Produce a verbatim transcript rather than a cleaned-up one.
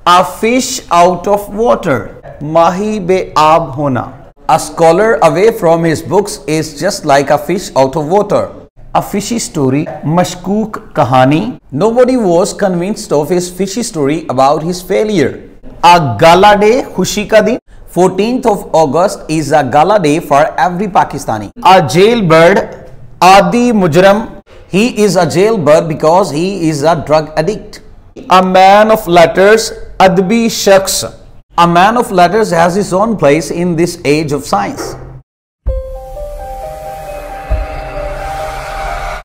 A fish out of water. माही बेआब होना. A scholar away from his books is just like a fish out of water. A fishy story. मशकूक कहानी. Nobody was convinced of his fishy story about his failure. A gala day. खुशी का दिन. fourteenth of August is a gala day for every Pakistani. A jailbird. आदि मुजरम. He is a jailbird because he is a drug addict. A man of letters. अदबी शख्स. A man of letters has his own place in this age of science.